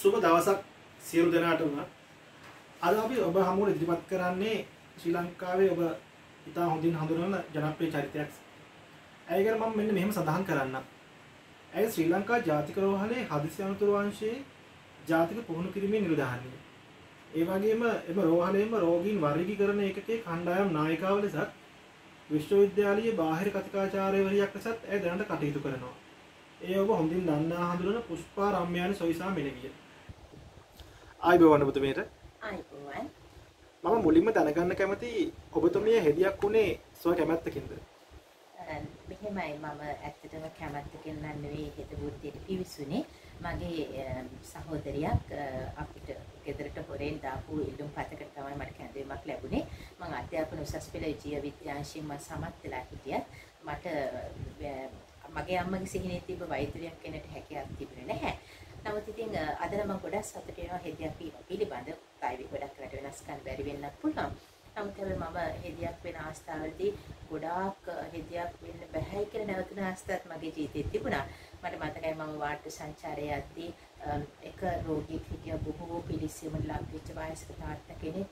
සුබ දවසක් සියලු දෙනාටම. අද අපි ඔබ හමුවට ඉදිරිපත් කරන්නේ ශ්‍රී ලංකාවේ ඔබ ඉතා හොඳින් හඳුනන ජනප්‍රිය චරිතයක්. ඇය ගැන මම මෙන්න මෙහෙම සඳහන් කරන්නම්. ඇය ශ්‍රී ලංකා ජාතික රෝහලේ හදිසි අනතුරු අංශයේ ජාතික පුහුණු කිරීමේ නිලධාරිනිය. ඒ වගේම එම රෝහලේම රෝගීන් වර්ගීකරණ ඒකකයේ කණ්ඩායම් නායිකාව ලෙසත් විශ්වවිද්‍යාලීය බාහිර කතිකාචාර්යවරියක් ලෙසත් ඇය දැනට කටයුතු කරනවා. ඒ ඔබ හොඳින් දන්නා හඳුනන පුෂ්පා රම්‍යානි සොයිසා මෙලවිය. ආයිබෝවන් ඔබතුමියට. ආයිබෝවන්. මම මුලින්ම දැනගන්න කැමති ඔබතුමිය හෙදියක් උනේ ස්ව කැමැත්තකින්ද? මෙහෙමයි, මම ඇත්තටම කැමැත්තකින් නෙවෙයි හෙද වෘත්තියට පිවිසුනේ. මගේ සහෝදරියක් අපිට ගෙදරට හොරෙන් දාපු ඉල්ලුම් පතකට තමයි මට කැඳවීමක් ලැබුණේ. මම අධ්‍යාපන උසස් පෙළ ජීව විද්‍යාංශයෙන් මම සමත් වෙලා හිටියත් මට මගේ අම්මගේ සිහිනේ තිබ්බ වෛද්‍යවරියක් කෙනෙක්ට හැකියාවක් තිබුණේ නැහැ. නමුත් ඉතින් අද නම් මම ගොඩක් සතුටු වෙනවා හෙදියක් පිළිබඳ ප්‍රයිවට් ගොඩක් රට වෙනස් කරන්න බැරි වෙන්නත් පුළුවන්. නමුත් මම හෙදියක් වෙන අවස්ථාවලදී ගොඩාක් හෙදියක් වෙන්න බැහැ කියලා නැවතුන අවස්ථාවක් මගේ ජීවිතේ තිබුණා. මට මතකයි මම වාට්ටු සංචාරයේ යද්දී එක රෝගියෙක් හිටිය බොහෝ පිළිස්සීමට ලක් වෙච්ච වයස්ක තාත්තා කෙනෙක්.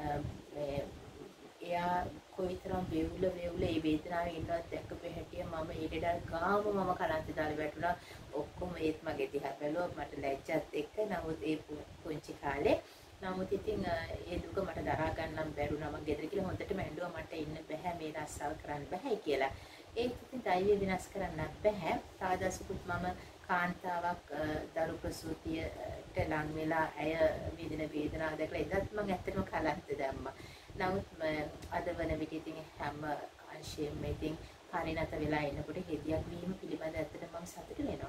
එයා කොයිතරම් වේවුල ඒ වේදනාවේ ඉන්නවත් දැක්කපෙ හැටිය මම ඊටඩල් ගාම මම කලන්ත දාලා වැටුණා. ඔක්කොම ඒත් මගේ දිහා බැලුවා. මට ලැජ්ජත් එක්ක. නමුත් ඒ පුංචි කාලේ නමුත් ඉතින් ඒ දුක මට දරා ගන්නම් බැරුණා. මම ගෙදර ගිහලා හොඳටම ඇඬුවා මට ඉන්න බෑ මේ රස්සාව කරන්න බෑ කියලා. ඒත් ඉතින් ධෛර්යය විනාශ කරන්නත් බෑ. තාදසුකුත් මම කාන්තාවක් දරු ප්‍රසූතියට ලං වෙලා ඇය විඳින වේදනාව දැකලා එදත් මම ඇත්තටම කලන්ත දැම්මා. නමුත් අද වන විට ඉතින් හැම අංශයෙන්ම ඉතින් පරිණත වෙලා ඉන්නකොට හෙදියක් වීම පිළිබඳ ඇත්තටම මම සතුටු වෙනවා.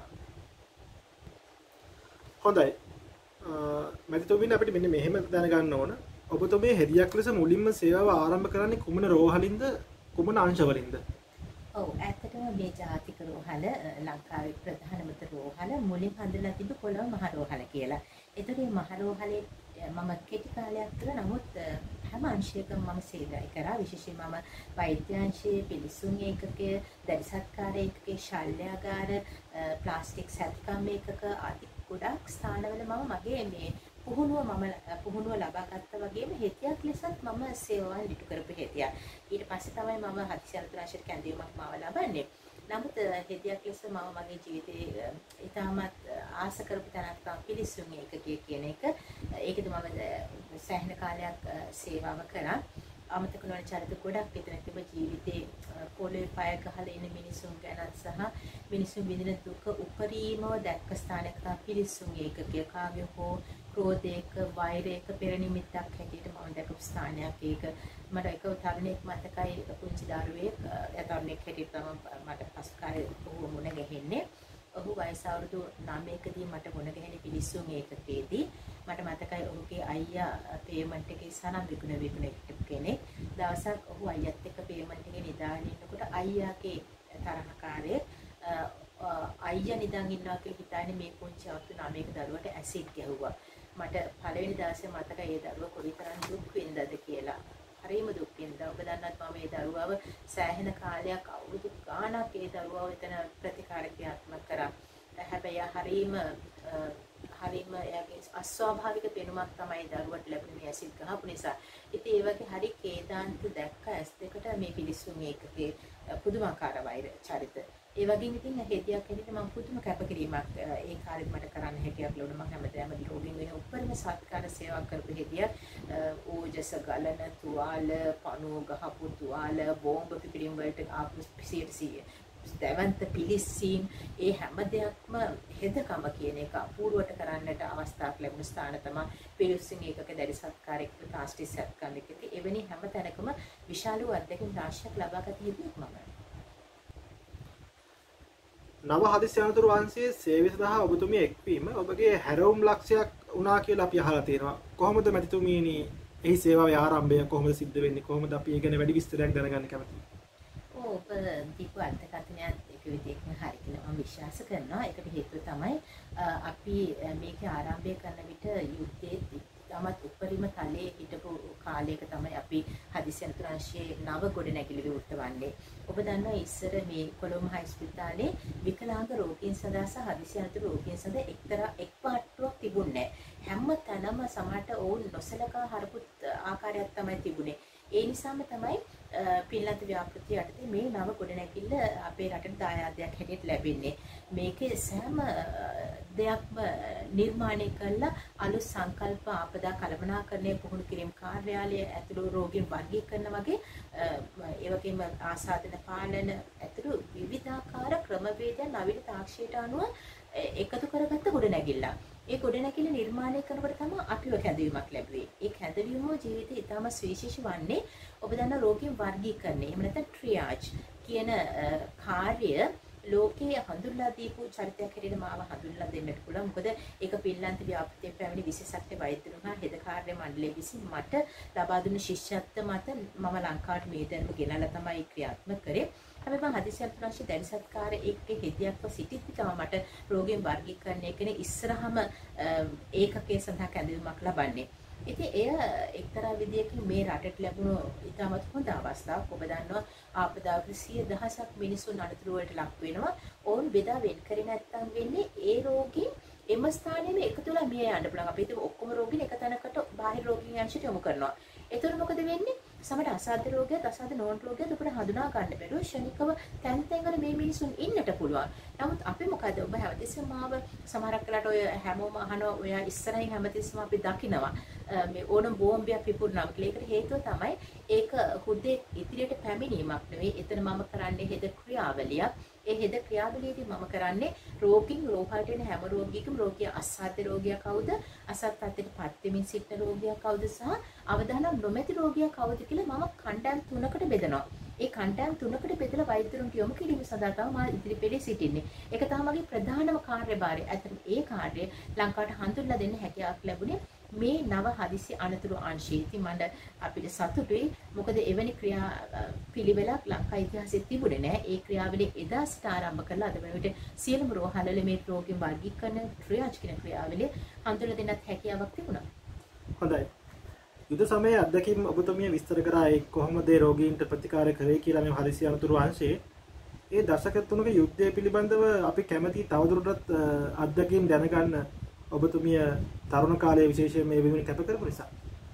හොඳයි. මැතිතුමින් අපිට මෙන්න මෙහෙම දැනගන්න ඕන. ඔබතුමිය හෙදියක් ලෙස මුලින්ම සේවාව ආරම්භ කරන්නේ කුමන රෝහලින්ද කුමන අංශවලින්ද? ඔව්, ඇත්තටම මේ ජාතික රෝහල ලංකාවේ ප්‍රධානම රෝහල මුලින් හඳුන්ලා තිබු කොළඹ මහ රෝහල කියලා. ඒතකොට මේ මහ රෝහලේ මම කෙටි කාලයක් තුළ නමුත් හැම අංශයකම මම සේවය කරා. විශේෂයෙන්ම මම වෛද්‍යාංශයේ පිළිසුන් ඒකකයේ, දැරිසත්කාර ඒකකයේ, ශල්‍යාගාර, ප්ලාස්ටික් සැත්කම් ඒකක ආදී ගොඩක් ස්ථානවල මම මගේ මේ පුහුණුව ලබා ගත්තා වගේම හෙතියක් ලෙසත් මම සේවාවන් ඉටු කරපු හෙතියක්. ඊට පස්සේ තමයි මම හදිසි අනතුරාශයට කැඳවීමක් මාව ලබන්නේ. නමුත් හෙතියක් ලෙස මම මගේ ජීවිතේ ඉතාමත් ආස කරපු තැනක් තමයි පිළිසුන් ඒකකයේ කියන එක. ඒකද මම සෑහෙන කාලයක් සේවාව කරා. අමතක නොවන චරිත ගොඩක් විතර තිබ්බ ජීවිතේ පොළොවේ පය ගහලා ඉන්න මිනිසුන් ගැනත් සහ මිනිසුන් විඳින දුක උපරිමව දැක්ක ස්ථානයක් තමයි පිළිසුන් ඒකකය. කාගේ හෝ ක්‍රෝධයක වෛරයක පෙර නිමිත්තක් හැටියට මම දැකපු ස්ථානයක් ඒක. මට එක තරුණයෙක් මතකයි, පුංචි දරුවෙක් තරුණයෙක් හැටියට තමයි මට පසු කාලේ ඔහු මුණ ගැහෙන්නේ. ඔහු වයස අවුරුදු 9කදී මට මුණ ගැහෙන්නේ පිළිසුන් ඒකකයේදී. මට මතකයි ඔහුගේ අයියා පේමන්ට් එකේ සනම් විකුණ කෙනෙක්. දවසක් ඔහු අයියත් එක්ක පේමන්ට් එකේ නිදාගෙන ඉන්නකොට අයියාගේ තරහකාරයෙක් අයියා නිදාගෙන ඉන්නවා කියලා හිතානේ මේ පුංචි අවුරුදු 9ක දරුවට ඇසිඩ් ගැහුවා. මට පළවෙනි දවසේ මතකයි ඒ දරුවා කොයිතරම් දුක් විඳද කියලා. හරිම දුක් විඳා. ඔබ දන්නත් මම මේ දරුවව සෑහෙන කාලයක් අවුරුදු ගාණක් ඒ දරුවව එතන ප්‍රතිකාර ක්‍රියාත්මක කරා. හැබැයි හරිම එයාගේ අස්වාභාවික පෙනුමක් තමයි දරුවට ලැබුණේ මේ ඇසිඩ් ගහපු නිසා. ඉතින් ඒ වගේ හරි කේදාන්ත දැක්ක ඇස් දෙකට මේ පිළිසුන් ඒකකේ පුදුමාකාර වෛර චරිත. ඒ වගේම ඉතින් හෙදියක් හැටියට මම පුදුම කැපකිරීමක් ඒ කාලෙත් මට කරන්න හැකියාවක් ලැබුණා. මම හැමදාම රෝගීන් වෙන උපරිම සත්කාර සේවාවක් කරපු හෙදියක්. ඕජස ගලන තුවාල, පණුව ගහපු තුවාල, බෝම්බ පිපිරීම් වලට ආපු සියර්සිය දැවන්ත පිළිස්සීම්, ඒ හැම දෙයක්ම හෙදකම කියන එක අපූර්වට කරන්නට අවස්ථාවක් ලැබුණ ස්ථාන තමයි පිළිස්සීම් ඒකක දැරිසත්කාරයක ප්ලාස්ටික් සත්කම් එකක. එවැනි හැම තැනකම විශාල වූ අත්දැකීම් රාශියක් ලබා ගත හෙදියක් මම. නව හදිසි අනතුරු අංශයේ සේවය සඳහා ඔබතුමිය එක්වීම ඔබගේ හැරවුම් ලක්ෂයක් වුණා කියලා අපි අහලා තියෙනවා. කොහොමද මැතිතුමීනි එහි සේවාවේ ආරම්භය කොහොමද සිද්ධ වෙන්නේ? කොහොමද අපි ඒ ගැන වැඩි විස්තරයක් දැනගන්න කැමතියි? ඔබ දීපු අර්ථකථනයත් එක විදිහකින් හරි කියලා මම විශ්වාස කරනවා. ඒකට හේතුව තමයි අපි මේක ආරම්භය කරන විට යුද්ධයේ තමත් උපරිම තලයේ හිටපු කාලයක තමයි අපි හදිසි අනතුරාංශයේ නව ගොඩනැගිලි විවෘත වන්නේ. ඔබ දන්නවා ඉස්සර මේ කොළඹ හයිස්පිතාලේ විකලාංග රෝගීන් සඳහා සහ හදිසි අනතුරු රෝගීන් සඳහා එක් පාර්ට්ටුවක් තිබුණා. තිබුණේ හැම තැනම සමහරට ඔවුන් නොසලකා හරපු ආකාරයක් තමයි තිබුණේ. ඒ නිසාම තමයි පින්ලන්ත ව්‍යාපෘතිය යටතේ මේ නව ගොඩනැගිල්ල අපේ රටට දායාදයක් හැටියට ලැබෙන්නේ. මේකේ සෑම දෙයක්ම නිර්මාණය කළා අලුත් සංකල්ප ආපදා කළමනාකරණය පුහුණු කිරීම කාර්යාලය ඇතුළු රෝගීන් වර්ගීකරණ වගේ ඒ වගේම ආසාදන පාලන ඇතුළු විවිධාකාර ක්‍රමවේදයන් නවීන තාක්ෂණයට අනුව එකතු කරගත්ත ගොඩනැගිල්ලක්. ඒ ගොඩනැගිල්ල නිර්මාණය කරනකොට තමයි අපිව කැඳවීමක් ලැබුවේ. ඒ කැඳවීම ජීවිතේ ඉතාම සුවිශේෂී වන්නේ ඔබ දන්න රෝගීන් වර්ගීකරණය. එහෙම නැත්නම් ට්‍රියාජ් කියන කාර්ය ලෝකයේ හඳුන්ලා දීපු චරිතයක් හැටියට මාව හඳුන්ලා දෙන්නට පුළුවන්. මොකද ඒක පින්ලන්ත ව්‍යාපෘතියේ පැමිණි විශේෂඥ වෛද්‍යවරුන් හා හෙද කාර්ය මණ්ඩලය විසින් මට ලබා දුන්න ශිෂ්‍යත්ව මත මම ලංකාවට මේ දැනුම ගෙනල්ලා තමයි ක්‍රියාත්මක කරේ. හැබැයි මම හදිසි අන්තර්රාෂ්ට්‍රීය දැඩි සත්කාර එක්ක හෙදියක්ව සිටිද්දි තමයි මට රෝගීන් වර්ගීකරණය කියන ඉස්සරහම ඒකකයේ සඳහා කැඳවීමක් ලබන්නේ. ඉතින් එය එක්තරා විදියකින් මේ රටට ලැබුණු ඉතාමත් හොඳ අවස්ථාවක්. ඔබ දන්නවා ආපදාවක 100,000ක් මිනිසුන් අනතුරු වලට ලක් වෙනවා. ඔවුන් බෙදා වෙන් කරේ නැත්තම් වෙන්නේ ඒ රෝගීන් එම ස්ථානයේම එකතුලා මිය යන්න පුළුවන්. අපි හිතමු ඔක්කොම රෝගීන් එක තැනකට බාහිර රෝගීන් අංශයට යොමු කරනවා. එතකොට මොකද වෙන්නේ? සමහර අසාධ්‍ය රෝගයත් අසාධ්‍ය නොවන රෝගයත් අපිට හඳුනා ගන්න බැරුව ක්ෂණිකව තැන් තැන්වල මේ මිනිසුන් ඉන්නට පුළුවන්. නමුත් අපි මොකද ඔබ හැමතිස්සෙම මාව සමහරක් වෙලාවට ඔය හැමෝම අහනවා ඔය ඉස්සරහින් හැමතිස්සෙම අපි දකිනවා මේ ඕනම බෝම්බයක් පිපුරනවා කියලා. ඒකට හේතුව තමයි ඒක හුදේ ඉදිරියට පැමිණීමක් නෙවෙයි. එතන මම කරන්නේ හෙද ක්‍රියාවලියක්. ඒ හෙද ක්‍රියාවලියේදී මම කරන්නේ රෝගීන් රෝහලට එන හැම රෝගියෙකුම රෝගියා අසාධ්‍ය රෝගියා කවුද, අසත් තත්ත්වයට පත් වෙමින් සිටින රෝගියා කවුද සහ අවදානම් නොමැති රෝගියා කවුද කියලා මම කණ්ඩායම් තුනකට බෙදනවා. ඒ කණ්ඩායම් තුනකට බෙදලා වෛද්‍යවරුන්ට යොමු කිරීම සඳහා තමයි මම ඉදිරිපිටේ සිටින්නේ. ඒක තමයි මගේ ප්‍රධානම කාර්යභාරය. ඇත්තටම ඒ කාර්යය ලංකාවට හඳුන්ලා දෙන්න හැකියාවක් ලැබුණේ මේ නව හදිසි අනතුරු අංශයේ. ඉතින් මට අපිට සතුටුයි. මොකද එවැනි ක්‍රියා පිළිවෙලක් ලංකා ඉතිහාසයේ තිබුණේ නැහැ. ඒ ක්‍රියාවලිය එදා සිට ආරම්භ කරලා අද වෙනවිට සියලුම රෝහල්වල මේ රෝගීන් වර්ගීකරණ ට්‍රියාජ් කියන ක්‍රියාවලිය හඳුන්ලා දෙන්නත් හැකියාවක් තිබුණා. හොඳයි. යුද සමයේ අත්දැකීම් ඔබතුමිය විස්තර කරා ඒ කොහොමද ඒ රෝගීන්ට ප්‍රතිකාර කරේ කියලා මේ හදිසි අනතුරු අංශයේ. ඒ දශක 3ක යුද්ධය පිළිබඳව අපි කැමැති තවදුරටත් අත්දැකීම් දැනගන්න ඔබතුමිය තරුණ කාලයේ විශේෂයෙන් මේ වෙනුවෙන් කැප කරපු නිසා.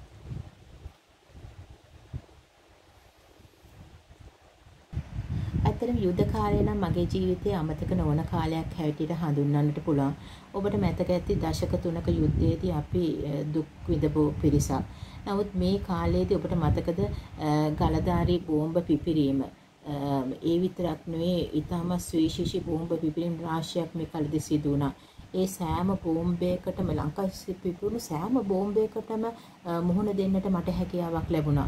ඇත්තටම යුද්ධ කාලය නම් මගේ ජීවිතයේ අමතක නොවන කාලයක් හැටියට හඳුන්වන්නට පුළුවන්. ඔබට මතක ඇති දශක 3ක යුද්ධයේදී අපි දුක් විඳපු පිරිසක්. නමුත් මේ කාලයේදී ඔබට මතකද ගලදාරි බෝම්බ පිපිරීම ඒ විතරක් නෙවෙයි ඊටම සුවිශේෂී බෝම්බ පිපිරීම් රාශියක් මේ කාලෙදී සිදු වුණා. ඒ සෑම බෝම්බයකටම ලංකාවේ පිපුණු සෑම බෝම්බයකටම මුහුණ දෙන්නට මට හැකියාවක් ලැබුණා.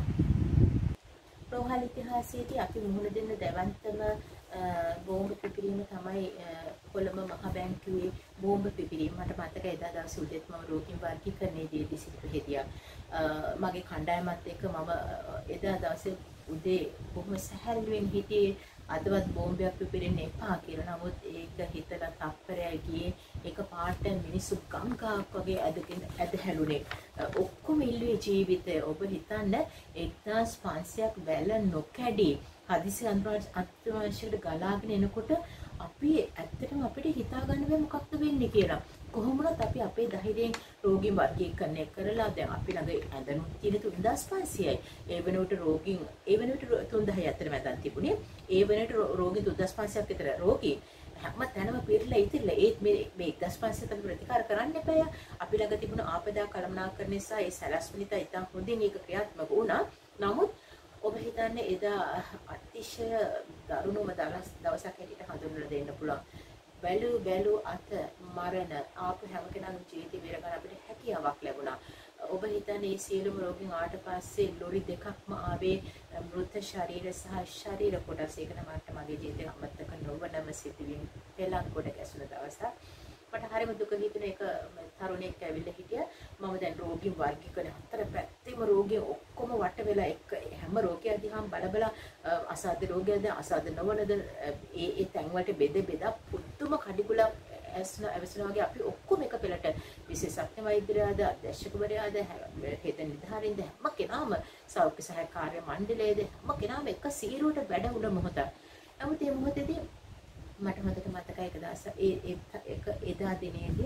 රෝහල් ඉතිහාසයේදී අපි මුහුණ දෙන්න දැවැන්තම බෝම්බ පිපිරීම තමයි කොළඹ මහ බැංකුවේ බෝම්බ පිපිරීම. මට මතකයි එදා දවසේ උදේත් මම රෝගීන් වර්ගීකරණයේදී සිටිපු හෙදියා. මගේ කණ්ඩායමත් එක්ක මම එදා දවසේ උදේ බොහොම සැහැල්ලුවෙන් හිටියේ අදවත් බෝම්බයක් පිපිරෙන්න එපා කියලා. නමුත් ඒක හිතලා තප්පරයක් ගියේ ඒක පාට මිනිස්සු ගංගාවක් වගේ ඇදහැළුනේ. ඔක්කොම ඉල්ලුවේ ජීවිතය. ඔබ හිතන්න 1500ක් වැල නොකැඩි හදිසි අන්තර්ජාලයට ගලාගෙන එනකොට අපි ඇත්තටම අපිට හිතා ගන්න බැහැ මොකක්ද වෙන්නේ කියලා. කොහොමවත් අපි අපේ ධෛර්යයෙන් රෝගීන් වර්ගීකරණය කරලා දැන් අපි ළඟ ඇඳනුම් තියෙන 3500යි. ඒ වෙනුවට රෝගීන් 3000යි අතර මැදන් තිබුණේ. ඒ වෙනුවට රෝගී 3500ක් විතර රෝගී හැම තැනම පිරලා ඉතිරිලා ඒත් මේ 1500 තමයි ප්‍රතිකාර කරන්න එපා. අපි ළඟ තිබුණ ආපදා කළමනාකරණය සහ ඒ සැලැස්මලිත ඉතින් හොඳින් ඒක ක්‍රියාත්මක වුණා. නමුත් ඔබ හිතන්නේ එදා අතිශය දරුණුම දවසක් හැටියට හඳුන්වලා දෙන්න පුළුවන්. වැලු අත මරණ ආපු හැම කෙනාගේ ජීවිතේ බේර ගන්න අපිට හැකියාවක් ලැබුණා. ඔබ හිතන්නේ මේ සියලුම රෝගීන් ආවට පස්සේ ලොරි දෙකක්ම ආවේ මෘත ශරීර සහ ශරීර කොටස්. ඒක තමයි මගේ ජීවිතේ අමතක නොවනම සිදුවීම් පෙළක් කොට ගැසුණ දවසක්. මට හරිම දුක හිතුන එක තරුණයෙක් ඇවිල්ලා හිටියා. මම දැන් රෝගීන් වර්ගීකරණ හතර පැත්තෙම රෝගීන් ඔක්කොම වට වෙලා එක හැම රෝගියා දිහාම බල අසාධ්‍ය රෝගියාද අසාධ්‍ය නොවනද ඒ තැන් වලට බෙදා පුදුම කඩිකුලක් ඇවිස්සනවා වගේ අපි ඔක්කොම එක පෙළට විශේෂඥ වෛද්‍යවරයාද අධ්‍යක්ෂකවරයාද හෙද නිලධාරීන්ද හැම කෙනාම සෞඛ්‍ය සහාය කාර්ය මණ්ඩලයේද හැම කෙනාම එක සීරුවට වැඩ වුණ මොහොත. නමුත් මේ මොහොතේදී මට හොඳට මතකයි එක දවසක් එදා දිනේදී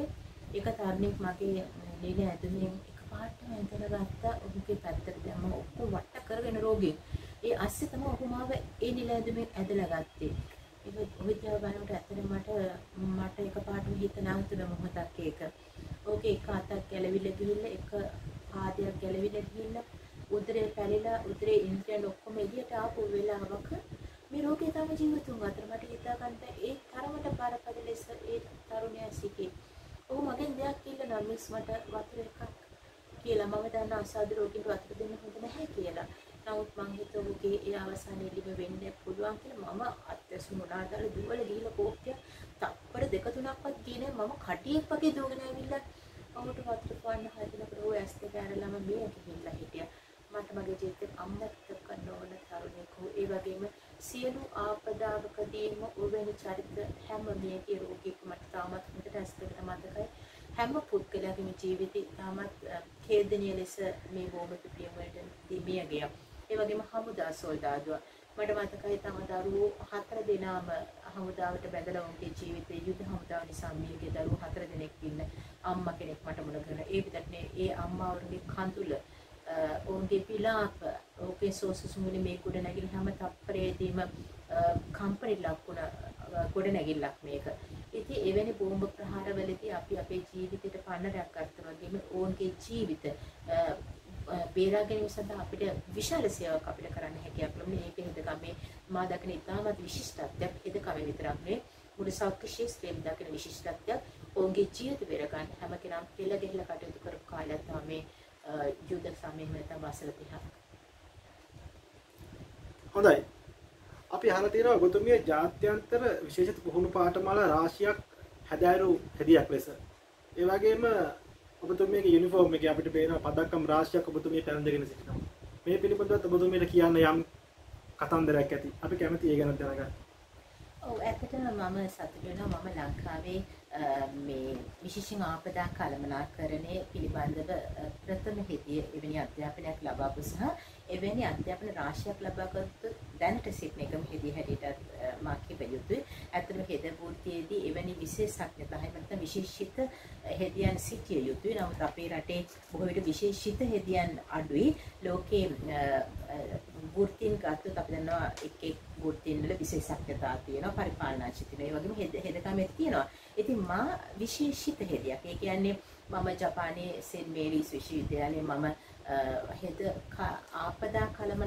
එක තරුණෙක් මගේ නිල ඇඳුමින් එකපාරටම ඇඳලා ගත්තා. ඔහුගේ පැත්තට දැම්ම ඔක්කොම වට කරගෙන රෝගී. ඒ අස්සේ තමයි ඔහු මාව ඒ නිල ඇඳුමින් ඇදලා ගත්තේ. ඒක ඔවිද්‍යාව බලනකොට ඇත්තටම මට එකපාරටම හිත නැවතුන මොහොතක් ඒක. ඕකේ එක අතක් ගැලවිලා ගිහිල්ලා එක පාදයක් ගැලවිලා ගිහිල්ලා උදරේ පැලිලා උදරේ ඉන්ද්‍රියන් ඔක්කොම එළියට ආපු වෙලාවක මේ රෝගේ තම ජීවිතුන් අතර මට හිතා ගන්න ඒ තරමට බරපතල ලෙස ඒ තරුණයා සිටි. ඔහු මගෙන් දෙයක් ඉල්ලනවා මිස් මට වතුර එකක් කියලා. මම දන්න අසාධු රෝගීන්ට වතුර දෙන්න හොඳ නැහැ කියලා. නමුත් මං හිතුවා ඔහුගේ ඒ අවසානයේ ලිම වෙන්න පුළුවන් කියලා. මම අත්‍යසු මොනාදාල දුවල ගිහිල්ලා කෝප්පිය තප්පර දෙක තුනක්වත් ගියේ මම කටියෙක් වගේ දුවගෙන ඇවිල්ලා ඔහුට වතුර පාන්න හදනකොට ඔහු ඇස් දෙක අරලම මේ ගිහිල්ලා හිටියා. මට මගේ ජීවිතේ අම්මත් කරන්න ඕන තරුණයෙක්. ඒ වගේම සියලු ආපදාවකදීම ඔබෙනි චරිත හැම මියගේ රෝගීක මට තාමත් හොඳට ඇස් දෙකට මතකයි. හැම පුද්ගලයාගේම ජීවිතේ තාමත් ඛේදනීය ලෙස මේ බෝම්බ පිපියම වලට මිය ගියා. ඒ වගේම හමුදා සොල්දාදුවා මට මතකයි තම දරුවෝ 4 දෙනාම හමුදාවට බැඳලා උන්ගේ ජීවිතේ යුද හමුදාව නිසා මියගේ දරුවෝ 4 දෙනෙක් ඉන්න අම්මා කෙනෙක් මට මුණ කරන. ඒ විතරනේ ඒ අම්මාවරුගේ කඳුල ඔවුන්ගේ පිලාප ඔවුන්ගේ සෝසුසුමුනේ මේ ගොඩ නැගිලි හැම තප්පරයේදීම කම්පනි ලක්ුණ ගොඩ නැගිල්ලක් මේක. ඉතින් එවැනි බෝම්බ ප්‍රහාරවලදී අපි අපේ ජීවිතයට පන්නරයක් අත්තරන වගේම ඔවුන්ගේ ජීවිත බේරා ගැනීම සඳහා අපිට විශාල සේවාවක් අපිට කරන්න හැකියාවක් ලැබුණේ. මේක හිතගමේ මා දකින ඉතාමත් විශිෂ්ටත්වයක් හිතකම විතරක් නෙවෙයි මුළු සෞඛ්‍ය ශාස්ත්‍රයේම දකින විශිෂ්ටත්වයක් ඔවුන්ගේ ජීවිත බේර ගන්න හැම කෙනාම පෙළ ගැහිලා කටයුතු කරපු කාලයක් තමයි යුද සමයෙන් නැත්නම් වසර 30ක්. හොඳයි. අපි අහලා තියෙනවා ඔබතුමිය ජාත්‍යන්තර විශේෂිත පුහුණු පාඨමාලා රාශියක් හැදෑරු හෙදියක් ලෙස. ඒ වගේම ඔබතුමියගේ යුනිෆෝම් එකේ අපිට පේන පදක්කම් රාශියක් ඔබතුමිය පැනඳගෙන සිටිනවා. මේ පිළිබඳව ඔබතුමියට කියන්න යම් කතන්දරයක් ඇති. අපි කැමති ඒ ගැන දැනගන්න. ඔව් ඇත්තටම මම සතුටු වෙනවා මම ලංකාවේ මේ විශේෂයෙන් ආපදා කළමනාකරණය පිළිබඳව ප්‍රථම හෙදිය එවැනි අධ්‍යාපනයක් ලබාපු සහ එවැනි අධ්‍යාපන රාශියක් ලබාගත් දැනට සිටින එකම හෙදිය හැටියට මා කිව යුතුයි. ඇත්තටම හෙද වෘත්තියේදී එවැනි විශේෂඥතාවය නැත්නම් විශේෂිත හෙදියන් සිටිය යුතුයි. නමුත් අපේ රටේ බොහෝ විට විශේෂිත හෙදියන් අඩුයි. ලෝකේ වෘත්තීන් ගත්තොත් අපි දන්නවා එක් වෘත්තීන් වල විශේෂඥතා තියෙනවා, පරිපාලනාචි තියෙනවා. ඒ වගේම හෙදකමක් තියෙනවා. ඉතින් මා විශේෂිත හෙදියක්. ඒ කියන්නේ මම ජපානයේ සෙන්ට් මේරීස් විශ්වවිද්‍යාලයේ මම හෙද ආපදා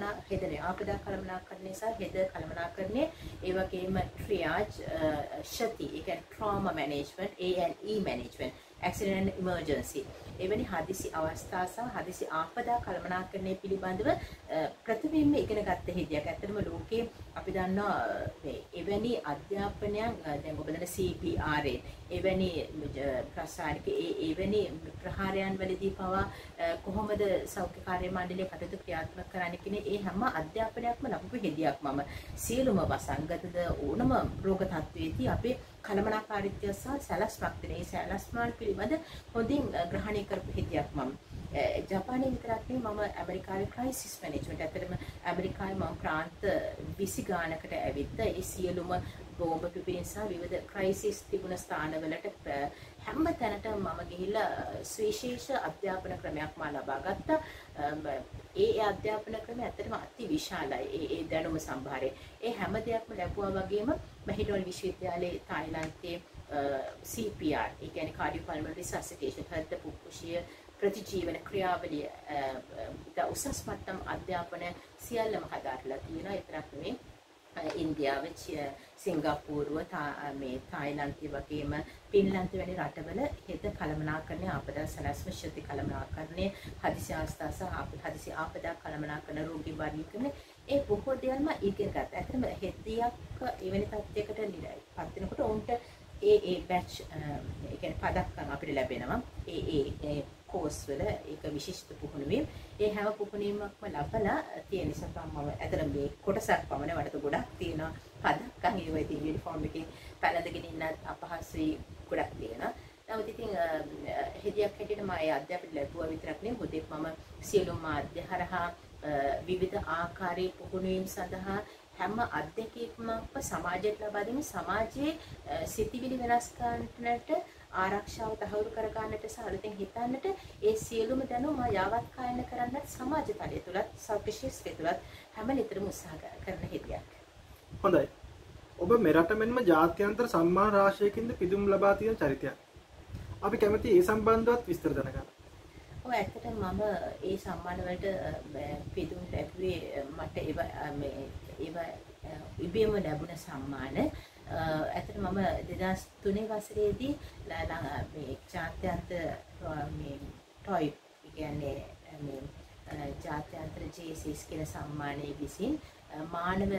කළමනාකරණය සහ හෙද කළමනාකරණය ඒ වගේම ට්‍රියාජ් ශති ඒ කියන්නේ trauma management A&E management accident and emergency එවැනි හදිසි අවස්ථා සහ හදිසි ආපදා කළමනාකරණය පිළිබඳව ප්‍රථමයෙන්ම ඉගෙන ගත්ත හෙදියක්. ඇත්තටම ලෝකේ අපි දන්නවා මේ එවැනි අධ්‍යාපනයක් දැන් ඔබ දන්න CPRA එවැනි රසායනික එවැනි ප්‍රහාරයන් වලදී පවා කොහොමද සෞඛ්‍ය කාර්ය මණ්ඩලයේ කටයුතු ක්‍රියාත්මක කරන්න කියන්නේ ඒ හැම අධ්‍යාපනයක්ම ලැබපු හෙදියක් මම. සියලුම වසංගතද ඕනම රෝග තත්ත්වයේදී අපේ කළමනාකාරීත්වය සහ සැලැස්මක් දෙන ඒ සැලැස්මල් පිළිබඳ හොඳින් ග්‍රහණය කරපු හෙදියක් මම. ජපානයේ විතරක් නෙවෙයි මම ඇමරිකාවේ ක්‍රයිසිස් මැනේජ්මන්ට් ඇත්තටම ඇමරිකාවේ මම ප්‍රාන්ත 20 ගානකට ඇවිත් ඒ සියලුම බෝම්බ පිපිරීම සහ විවිධ ක්‍රයිසිස් තිබුණ ස්ථානවලට හැම තැනටම මම ගිහිල්ලා විශේෂ අධ්‍යාපන ක්‍රමයක් මා ලබා ගත්තා. ඒ අධ්‍යාපන ක්‍රමය ඇත්තටම අති විශාලයි. ඒ දැනුම සම්භාරය. ඒ හැම දෙයක්ම ලැබුවා වගේම මහිඩෝල් විශ්වවිද්‍යාලයේ තායිලන්තයේ CPR ඒ කියන්නේ කාඩියෝපල්මනරි රිසසිටේෂන් හෘද පුපුෂිය ප්‍රතිජීවන ක්‍රියාවලිය උසස් මට්ටම් අධ්‍යාපන සියල්ලම හදාarලා තියෙනවා. ඒතරක් නෙවෙයි ඉන්දියාව, සිංගප්පූරුව, මේ තායිලන්තය වගේම පින්ලන්ත වැනි රටවල හෙද කළමනාකරණය, ආපදා සැලැස්ම, ශක්ති කළමනාකරණය, හදිසි අවස්ථා සහ හදිසි ආපදා කළමනාකරණ රෝගී වර්ගීකරණ ඒ බොහෝ දේවල්ම ඉගෙන ගත්තා. ඇත්තටම හෙදියක් එවැනි තත්යකට පත් වෙනකොට උන්ට ඒ බැච් ඒ කියන්නේ පදක්කම් අපිට ලැබෙනවා. ඒ කෝස් වල ඒක විශිෂ්ට පුහුණුවීම්. ඒ හැම පුහුණුවීමක්ම ලබලා තියෙන නිසා මම ඇතර මේ කොටසක් පමණ වලට ගොඩක් තියෙනවා පදක්කම්. ඒ වගේ යුනිෆෝම් එකේ පැලඳගෙන ඉන්න අපහසුයි ගොඩක් තියෙනවා. නමුත් ඉතින් හෙදියක් හැටියට මම ඒ අධ්‍යාපනය ලැබුවා විතරක් නෙවෙයි හොදේ මම සියලුම මාධ්‍ය හරහා විවිධ ආකාරයේ පුහුණුවීම් සඳහා හැම අධ්‍යක්ීමක්ම සමාජයට ලබා දෙමින් සමාජයේ සිතිවිලි වෙනස් කරන්නට ආරක්ෂාව තහවුරු කර ගන්නට සහ අලුතෙන් හිතන්නට ඒ සියලුම දැනුම යාවත් කායන කරන්නත් සමාජ තලය තුලත් සෞඛ්‍ය ශාස්ත්‍රය තුලත් හැම නිතරම උත්සාහ කරන හිතියක්. හොඳයි. ඔබ මෙරට මෙන්ම ජාත්‍යන්තර සම්මාන රාශියකින්ද පිදුම් ලබා තියෙන චරිතයක්. අපි කැමති ඒ සම්බන්ධවත් විස්තර දැනගන්න. ඔව් ඇත්තටම මම ඒ සම්මාන වලට පිදුම් ලැබුවේ මට ඒව ඉබේම ලැබුණ සම්මාන. ඇත්තටම මම 2003 වසරේදී මේ ජාත්‍යන්තර මේ ටොයි කියන්නේ මේ ජාත්‍යන්තර ජේසිස් කියන සම්මානයේ විසින් මානව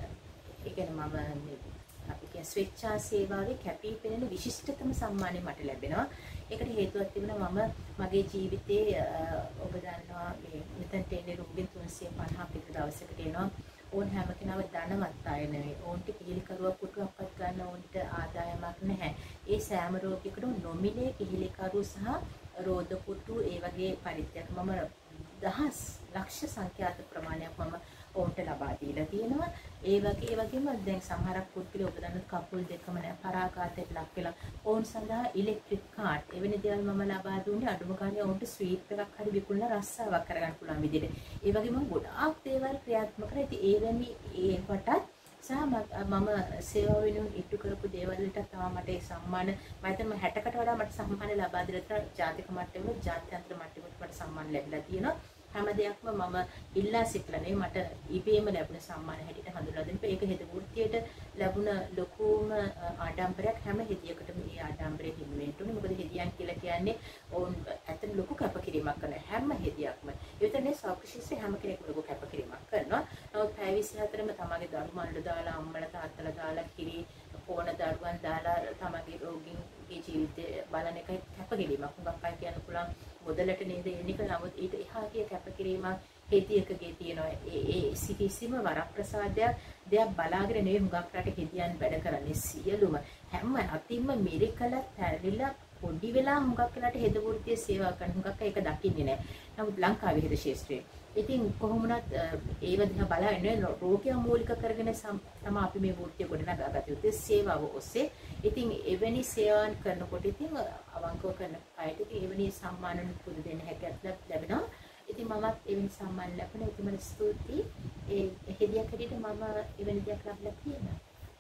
ඒ කියන්නේ මම අපි කිය ස්වේච්ඡා සේවාවේ කැපී පෙනෙන විශිෂ්ටතම සම්මානය මට ලැබෙනවා. ඒකට හේතුවක් තිබුණා මම මගේ ජීවිතේ ඔබ දන්නවා මේ මෙතනට එන්නේ රුපියල් 350ක් විතර දවසකට එනවා. ඕන් හැම කෙනාම ධනවත් අය නෙවෙයි. ඕන්ට කිහිලිකරුවක් පුටුවක්වත් ගන්න ඕන්ට ආදායමක් නැහැ. ඒ සෑම රෝගියෙකුටම නොමිලේ කිහිලිකරු සහ රෝද පුටු ඒ වගේ පරිත්‍යාග මම දහස් ලක්ෂ සංඛ්‍යාත ප්‍රමාණයක් මම ඔවුන්ට ලබා දීලා තියෙනවා. ඒ වගේම දැන් සමහරක් පුද්ගලයෝ ඔබ දන්න කකුල් දෙකම පරාඝාතයට ලක් වෙලා ඔවුන් සඳහා ඉලෙක්ට්‍රික් කාට් එවැනි දේවල් මම ලබා දුන්නේ අඩුම ගානේ ඔවුන්ට ස්වීට් එකක් හරි විකුණලා රස්සාවක් කරගන්න පුළුවන් විදිහට. ඒ වගේම ගොඩාක් දේවල් ක්‍රියාත්මක කරලා ඉතින් ඒවැනි ඒකටත් සහ මම සේවාව වෙනුවෙන් ඉටු කරපු දේවල් වලට තමයි මට ඒ සම්මාන මම හිතන්නේ 60කට වඩා මට සම්මාන ලබා දීලා තියෙනවා. ජාතික මට්ටමේ ජාත්‍යන්තර මට්ටමේ මට සම්මාන ලැබිලා තියෙනවා. හැම දෙයක්ම මම ඉල්ලා සිටලා නෙවෙයි මට ඉබේම ලැබුණ සම්මාන හැටියට හඳුන්වලා දෙන්න. ඒක හෙද වෘත්තියට ලැබුණ ලොකුම ආඩම්බරයක්. හැම හෙදියකටම මේ ආඩම්බරය හිමි වෙන්න ඕනේ. මොකද හෙදියන් කියලා කියන්නේ ඔවුන් ඇත්තට ලොකු කැපකිරීමක් කරන හැම හෙදියක්ම. ඒ විතරනේ සෞඛ්‍ය ශිෂ්‍ය හැම කෙනෙක්ම ලොකු කැපකිරීමක් කරනවා. නමුත් පැය 24ම තමගේ දරුවන්ට දාලා අම්මලා තාත්තලා දාලා කිරි පොණ දරුවන් දාලා තමගේ රෝගීන්ගේ ජීවිතය බලන එකයි කැපකිරීමක්. හුඟක් අය කියන්න පුළුවන් මොදලට නේද එන්නේ කියලා. නමුත් ඊට එහා ගිය කැපකිරීමක් හෙදියකගේ තියෙනවා. ඒ කිසිම වරප්‍රසාදයක් දෙයක් බලාගෙන නෙවෙයි හුඟක් රට හෙදියන් වැඩ කරන්නේ. සියලුම හැම අතින්ම මිරිකලා තැරිලා පොඩි වෙලා හුඟක් වෙලාට හෙද වෘත්තියේ සේවා කරන හුඟක් ඒක දකින්නේ නැහැ. නමුත් ලංකාවේ හෙද ශාස්ත්‍රයේ ඉතින් කොහොම වුණත් ඒව දිහා බලන්නේ රෝගියා මූලික කරගෙන තමයි අපි මේ වෘත්තිය ගොඩනගා ගත යුත්තේ සේවාව ඔස්සේ. ඉතින් එවැනි සේවාවන් කරනකොට ඉතින් අවංකව කරන අයට ඉතින් එවැනි සම්මාන පුදු දෙන්න හැකියාවක් ලැබෙනවා. ඉතින් මමත් එවැනි සම්මාන ලැබුණා. ඉතින් මට ස්තුතියි. ඒ හෙදියක් හැටියට මම එවැනි දෙයක් ලබලා තියෙනවා.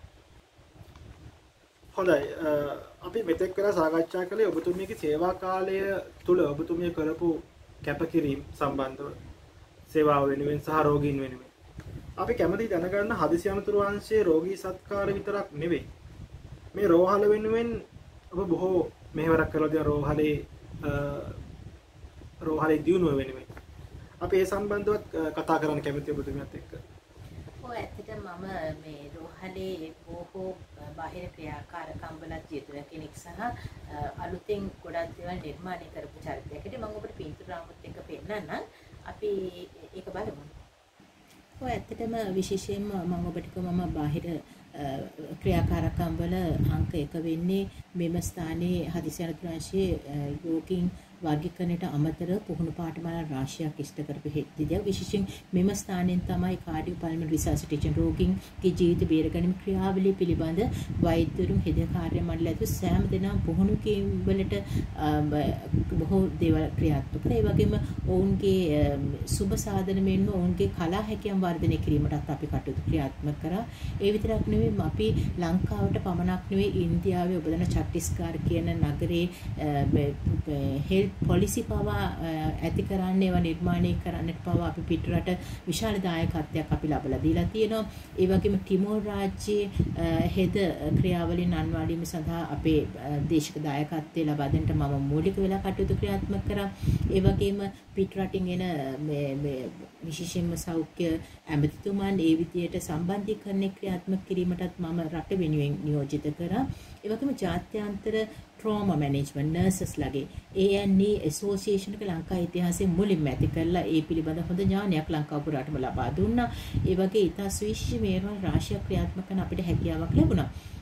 හොඳයි. අපි මෙතෙක් වෙලා සාකච්ඡා කළේ ඔබතුමියගේ සේවා කාලය තුල ඔබතුමිය කරපු කැපකිරීම සම්බන්ධව සේවාව වෙනුවෙන් සහ රෝගීන් වෙනුවෙන්. අපි කැමති දැනගන්න හදිසි අනතුරු අංශයේ රෝගී සත්කාර විතරක් නෙවෙයි. මේ රෝහල වෙනුවෙන් ඔබ බොහෝ මෙහෙවරක් කරලා තියෙන රෝහලේ දියුණුව වෙනුවෙන්. අපි ඒ සම්බන්ධවත් කතා කරන්න කැමතියි ඔබතුමියත් එක්ක. ඔව් ඇත්තටම මම මේ රෝහලේ බොහෝ බාහිර ක්‍රියාකාරකම් වලත් යෙදුණ කෙනෙක් සහ අලුතෙන් ගොඩක් දේවල් නිර්මාණය කරපු චරිතයකට මම ඔබට පින්තූර රාමුත් එක්ක පෙන්නන්නම්. අපි ඒක බලමු. ඔය ඇත්තටම විශේෂයෙන්ම මම ඔබට කිව්වා මම බාහිර ක්‍රියාකාරකම් වල අංක 1 වෙන්නේ මෙම ස්ථානයේ හදිසි අනතුරු අංශයේ යෝගින් වර්ගීකරණයට අමතර පුහුණු පාඨමාලා රාශියක් ඉෂ්ට කරපු හෙද්දිය විශේෂයෙන් මෙම ස්ථානයෙන් තමයි කාඩියෝ පල්මනරි රිසසිටේෂන් රෝගීන්ගේ ජීවිත බේරගැනීම ක්‍රියාවලිය පිළිබඳ වෛද්‍යවරුන් හෙද කාර්ය මණ්ඩලය ඇතුළු සෑම දෙනාම පුහුණු කිරීම වලට බොහෝ දේවල් ක්‍රියාත්මක කරා. ඒ වගේම ඔවුන්ගේ සුබ සාධන මෙන්ම ඔවුන්ගේ කලා හැකියාම් වර්ධනය කිරීමටත් අපි කටයුතු ක්‍රියාත්මක කරා. ඒ විතරක් නෙවෙයි අපි ලංකාවට පමණක් නෙවෙයි ඉන්දියාවේ ඔබ දන්න ඡත්තීස්ගඩ් කියන නගරේ හෙල්ත් පොලිසි පවා ඇති කරන්න ඒවා නිර්මාණය කරන්නට පවා අපි පිටරට විශාල දායකත්වයක් අපි ලබලා දීලා තියෙනවා. ඒ වගේම ටිමෝර් රාජ්‍යයේ හෙද ක්‍රියාවලින් අන්වාලීම සඳහා අපේ දේශික දායකත්වය ලබා දෙන්නට මම මූලික වෙලා කටයුතු ක්‍රියාත්මක කරා. ඒ වගේම පිටරටින් එන මේ විශේෂයෙන්ම සෞඛ්‍ය ඇමතිතුමන් ඒ විදියට සම්බන්ධීකරණය ක්‍රියාත්මක කිරීමටත් මම රට වෙනුවෙන් නියෝජිත කරා. ඒ වගේම ජාත්‍යන්තර trauma management nurses ලගේ ANE association එක ලංකා ඉතිහාසයේ මුලින්ම ඇති කරලා ඒ පිළිබඳ හොඳ ඥානයක් ලංකාව පුරාටම ලබා දුන්නා. ඒ වගේ ඉතා සුවිශේෂී මේවා රාශියක් ක්‍රියාත්මක කරන අපිට හැකියාවක් ලැබුණා.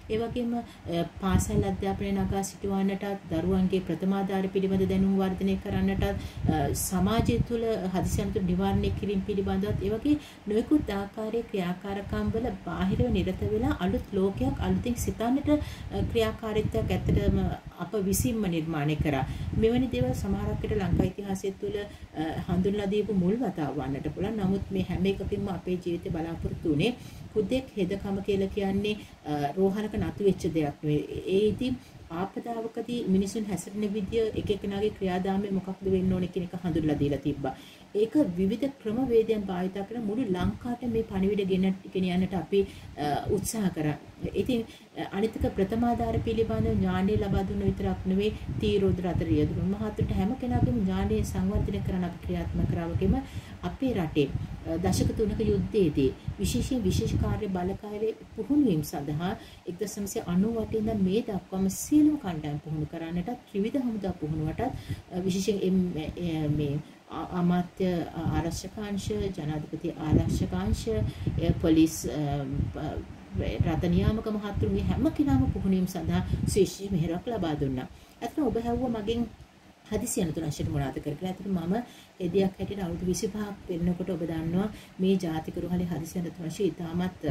ඒ වගේම පාසල් අධ්‍යාපනය නගා සිටුවන්නට දරුවන්ගේ ප්‍රථමාධාර පිළිබඳ දැනුම වර්ධනය කරන්නට සමාජය තුළ හදිසි අනතුරු නිවාරණය කිරීම පිළිබඳවත් ඒ වගේ නොයෙකුත් ආකාරයේ ක්‍රියාකාරකම් වල බාහිරව නිරත වෙලා අලුත් ලෝකයක් අලුතින් සිතන්නට ක්‍රියාකාරීත්වයක් ඇත්තටම අප විසින්ම නිර්මාණය කරා. මෙවැනි දේවල් සමහරක් විට ලංකා ඉතිහාසය තුළ හඳුන්ලා දීපු මුල් වතාව වන්නට පුළුවන්. නමුත් මේ හැම එකකින්ම අපේ ජීවිතේ බලාපොරොත්තු වෙන්නේ හුදෙක් හෙදකම කියලා කියන්නේ රෝහලක නතු වෙච්ච දෙයක් නෙවෙයි. ඒ ඉතින් ආපදාවකදී මිනිසුන් හැසිරෙන විදිය එක එකනාගේ ක්‍රියාදාමය මොකක්ද වෙන්න ඕනේ කියන එක හඳුන්ලා දීලා තිබ්බා. ඒක විවිධ ක්‍රමවේදයන් භාවිත කරන මුළු ලංකාවට මේ පණිවිඩ ගෙන යන්නට අපි උත්සාහ කරා. ඉතින් අනිතක ප්‍රථමාධාර පිළිබඳව ඥානය ලබා දුන්න විතරක් නෙවෙයි තීරෝද රට රියදුරු මහතුට හැම කෙනාගේම ඥානය සංවර්ධනය කරන්න අපි ක්‍රියාත්මක කරා වගේම අපේ රටේ දශක 3ක යුද්ධයේදී විශේෂ කාර්ය බලකායේ පුහුණු වීම සඳහා 1998 ඉඳන් මේ දක්වාම සියලුම කණ්ඩායම් පුහුණු කරන්නට ත්‍රිවිධ හමුදා පුහුණුවටත් විශේෂයෙන් මේ අමාත්‍ය ආරක්ෂකාංශ ජනාධිපති ආරක්ෂකාංශ පොලිස් රට නියාමක මහත්තුරුගේ හැම කෙනාම පුහුණුවීම සඳහා විශේෂ මෙහෙරක් ලබා දුන්නා. අතන ඔබ හැවුවා මගෙන් හදිසි අනතුරන්ශයට මොනවද කරලා. අතන මම එදියක් හැටියට අවුරුදු 25ක් වෙනකොට ඔබ දන්නවා මේ ජාතික රෝහලේ හදිසි අනතුරන්ශය ඉතාමත්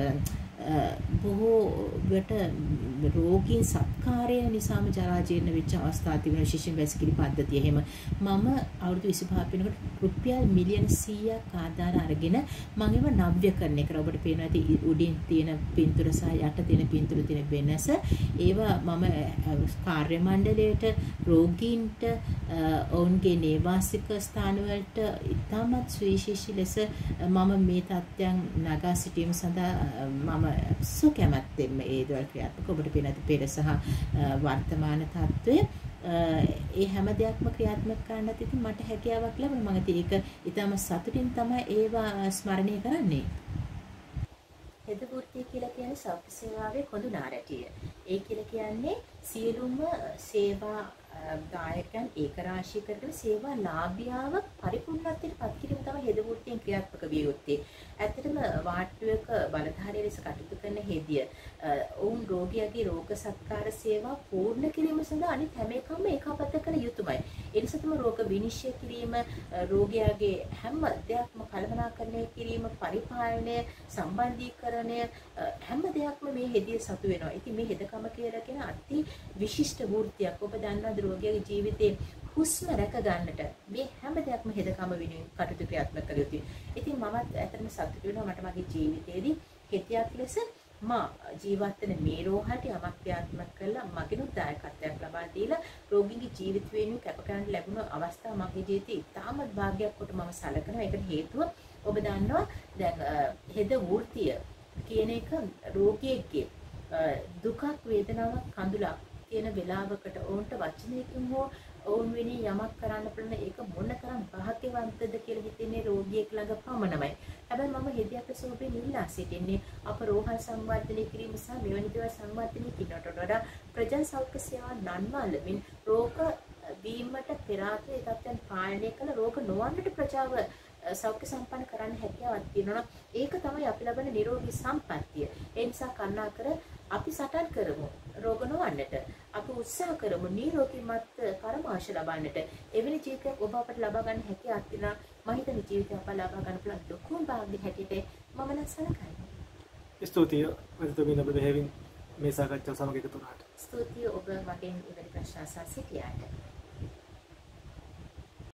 බොහෝවට රෝගීන් සත්කාරය නිසාම ජරා ජීර්ණ වෙච්ච අවස්ථා තිබෙන විශේෂයෙන් වැසිකිලි පද්ධතිය. එහෙම මම අවුරුදු 25ක් වෙනකොට රුපියල් මිලියන 100ක් ආධාර අරගෙන මම ඒව නව්‍යකරණය කරා. ඔබට පේනවා ඇති උඩින් තියෙන පින්තූර සහ යට තියෙන පින්තූර තියෙන වෙනස. ඒවා මම කාර්ය මණ්ඩලයට රෝගීන්ට ඔවුන්ගේ නේවාසික ස්ථානවලට ඉතාමත් සුවිශේෂී ලෙස මම මේ තත්ත්වයන් නගා සිටීම සඳහා මම සුකැමැත්තෙන් මේ දේවල් ක්‍රියාත්මක ඔබට පේන ඇති පෙර සහ වර්තමාන තත්ත්වය ඒ හැම දෙයක්ම ක්‍රියාත්මක කරන්නත් ඉතින් මට හැකියාවක් ලැබුණා. මම ඉතින් ඒක ඉතාම සතුටින් තමයි ඒවා ස්මරණය කරන්නේ. හෙද වෘත්තිය කියලා කියන්නේ සෞඛ්‍ය සේවාවේ කොඳු නාරැටිය. ඒ කියලා කියන්නේ සියලුම සේවා දායකයන් ඒකරාශී කරගෙන සේවා ලාභියාව පරිපූර්ණත්වයට පත් කිරීම තමයි හෙද වෘත්තියෙන් ක්‍රියාත්මක විය යුත්තේ. ඇත්තටම වාට්ටුවක බලධාරී ලෙස කටයුතු කරන හෙදිය ඔවුන් රෝගියාගේ රෝග සත්කාර සේවා පූර්ණ කිරීම සඳහා අනිත් හැම එකම ඒකාබද්ධ කළ යුතුමයි. ඒ නිසා තමයි රෝග විනිශ්චය කිරීම, රෝගියාගේ හැම දෙයක්ම කළමනාකරණය කිරීම, පරිපාලනය, සම්බන්ධීකරණය හැම දෙයක්ම මේ හෙදිය සතු වෙනවා. ඉතින් මේ හෙදකම කියලා කියන අති විශිෂ්ට වෘත්තියක්. ඔබ දන්නවද රෝගියාගේ ජීවිතේ හුස්ම රැක ගන්නට මේ හැම දෙයක්ම හෙදකම වෙනුවෙන් කටයුතු ක්‍රියාත්මක කළ යුතුයි. ඉතින් මමත් ඇත්තටම සතුටු වෙනවා මට මගේ ජීවිතේදී හෙදියක් ලෙස මා ජීවත් වෙන මේ රෝහලට යමක් ක්‍රියාත්මක කළා මගිනුත් දායකත්වයක් ලබා දීලා රෝගීගේ ජීවිත වෙනුවෙන් කැප කරන්න ලැබුණ අවස්ථාව මගේ ජීවිතේ ඉතාමත් භාග්‍යයක් කොට මම සැලකනවා. ඒකට හේතුව ඔබ දන්නවා දැන් හෙද වෘත්තිය කියන එක රෝගියෙක්ගේ දුකක් වේදනාවක් කඳුලක් තියෙන වෙලාවකට ඔවුන්ට වචනයකින් හෝ ඔවුන් වෙනුවෙන් යමක් කරන්න පුළුවන් ඒක මොනතරම් භාග්‍යවන්තද කියලා හිතන්නේ රෝගියෙක් ළඟ පමණමයි. හැබැයි මම හෙදියක් සෝබේ නිල්ලා සිටින්නේ අප රෝහල් සංවර්ධනය කිරීම සහ මෙවැනි දේවල් සංවර්ධනය කිරීමට වඩා ප්‍රජා සෞඛ්‍ය සේවා නන්මාලමින් රෝග වීමට පෙර ආතුව ඒ තත්ත්වයන් පාලනය කළ රෝග නොවන්නට ප්‍රජාව සෞඛ්‍ය සම්පන්න කරන්න හැකියාවක් තියෙනවා. ඒක තමයි අපි ලබන නිරෝගී සම්පත්තිය. ඒ නිසා කරුණාකර අපි සටන් කරමු රෝග නොවන්නට. අපි උත්සාහ කරමු නිරෝගීමත් පරමාශ ලබන්නට. එවැනි ජීවිතයක් ඔබ අපට ලබා ගන්න හැකියාවක් තියෙනවා. මම හිතන්නේ ජීවිතය අප ලබා ගන්න පුළුවන් ලොකුම භාග්‍ය හැටියට මම නම් සලකනවා. ස්තුතියි මම ඔබ දෙහිවින් මේ සාකච්ඡාව සමග එකතු වුණාට. ස්තුතියි ඔබ මගෙන් ඉවර ප්‍රශ්න අසා සිටියාට.